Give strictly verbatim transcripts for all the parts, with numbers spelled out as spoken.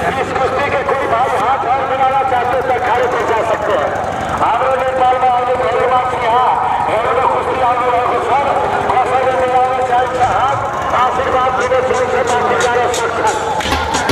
इस कुश्ती के कोई भाई हाथ और मिलाना चाहते तो अखाड़े पर जा सकते हैं। आमरो नेपाल में आगे भगवान सिंह हेरो कुश्ती आगे रहो सर अवसर में मिलाना चाहते हाथ आशीर्वाद देने से उनसे मांगे जा रहे साक्षात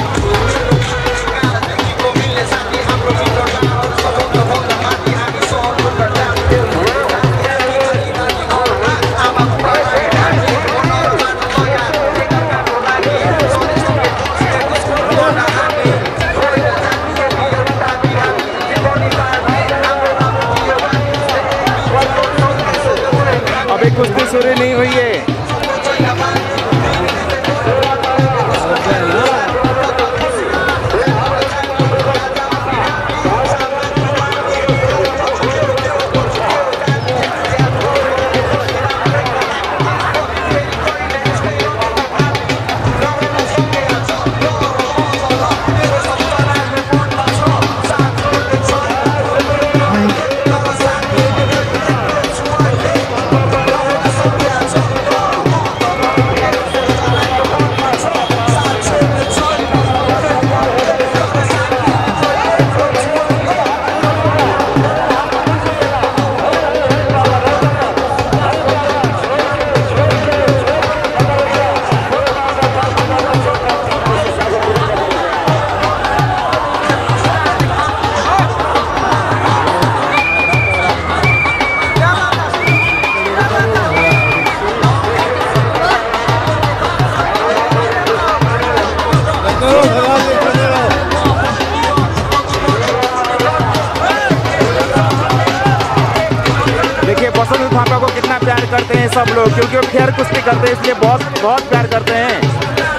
कुश्ती शुरू नहीं हुई है। बसंत थापा को कितना प्यार करते हैं सब लोग, क्योंकि वो फेयर कुश्ती करते हैं इसलिए बहुत बहुत प्यार करते हैं।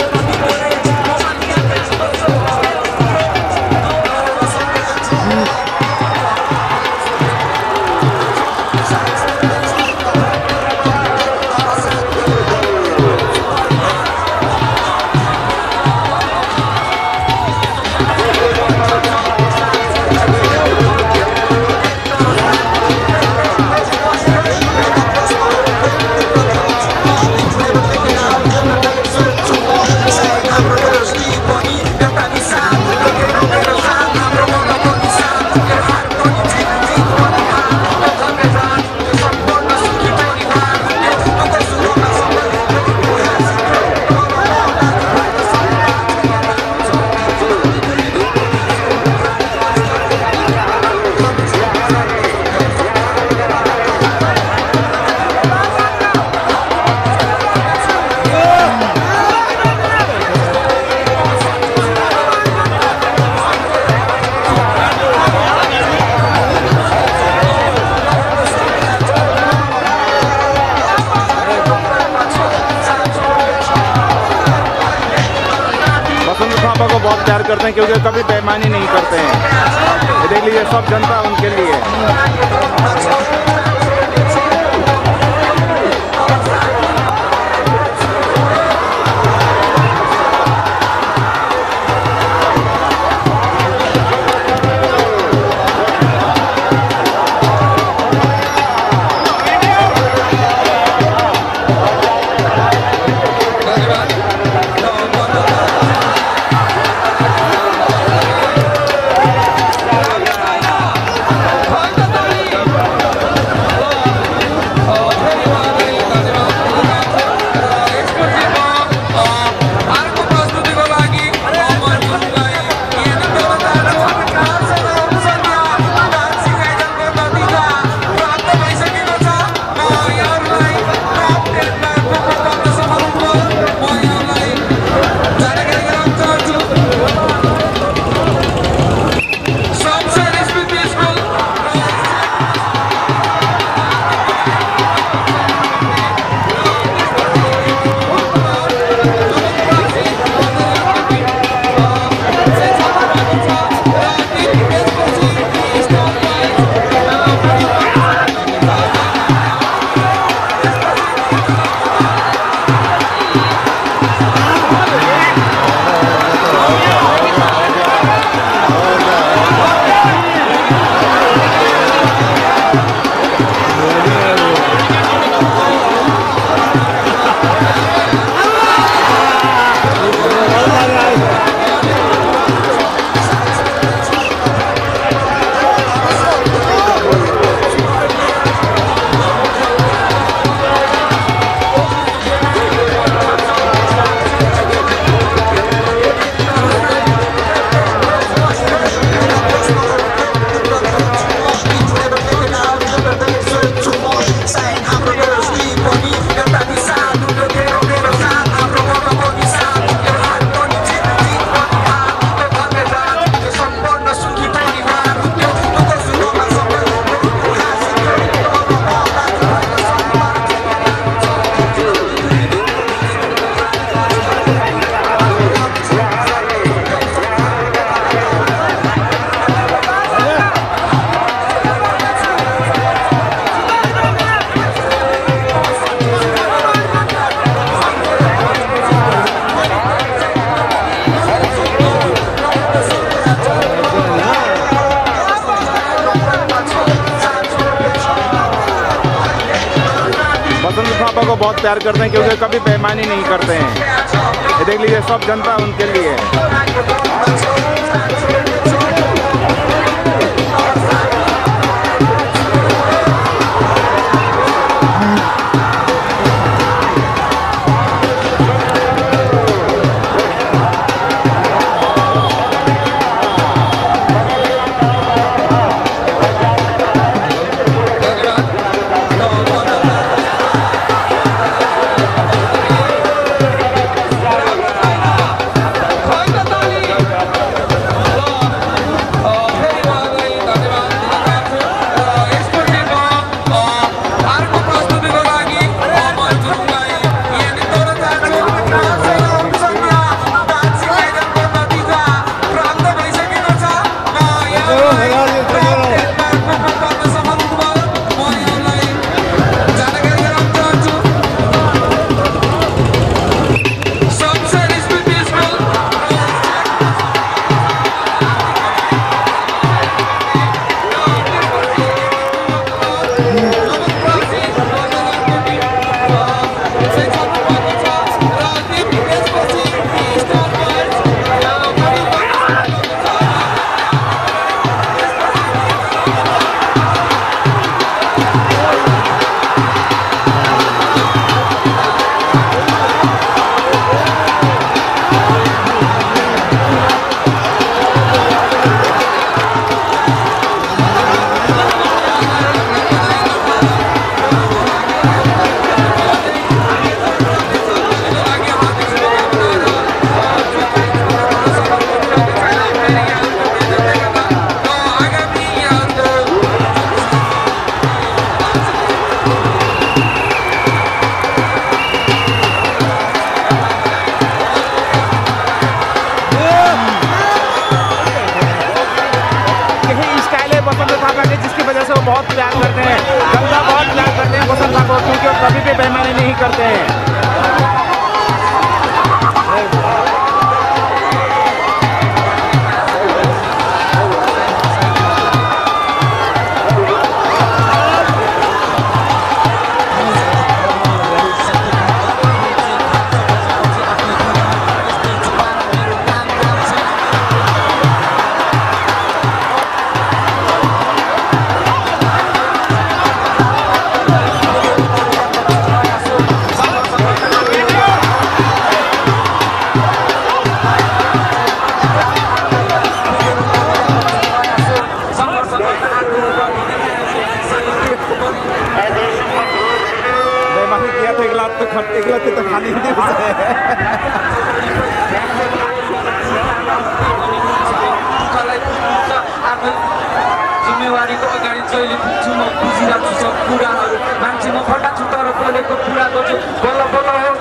को बहुत प्यार करते हैं क्योंकि कभी बेईमानी नहीं करते हैं। देख लीजिए सब जनता उनके लिए। बहुत प्यार करते हैं क्योंकि कभी बेईमानी नहीं करते हैं। ये देख लीजिए सब जनता उनके लिए है। जिसकी वजह से वो बहुत प्यार करते हैं, जनता बहुत प्यार करते हैं बसंत ठाकुर, क्योंकि वो कभी भी बेईमानी नहीं करते हैं। किया तो एक लाख तो एक लाख तो खाने ही जिम्मेवारीको अगाडि जहिले पुग्छु म बुझिरहेको छु सब कुराहरू। मान्छे म फटा छुट्टा र बोलेको कुरा गर्छु, बल्ल बल्ल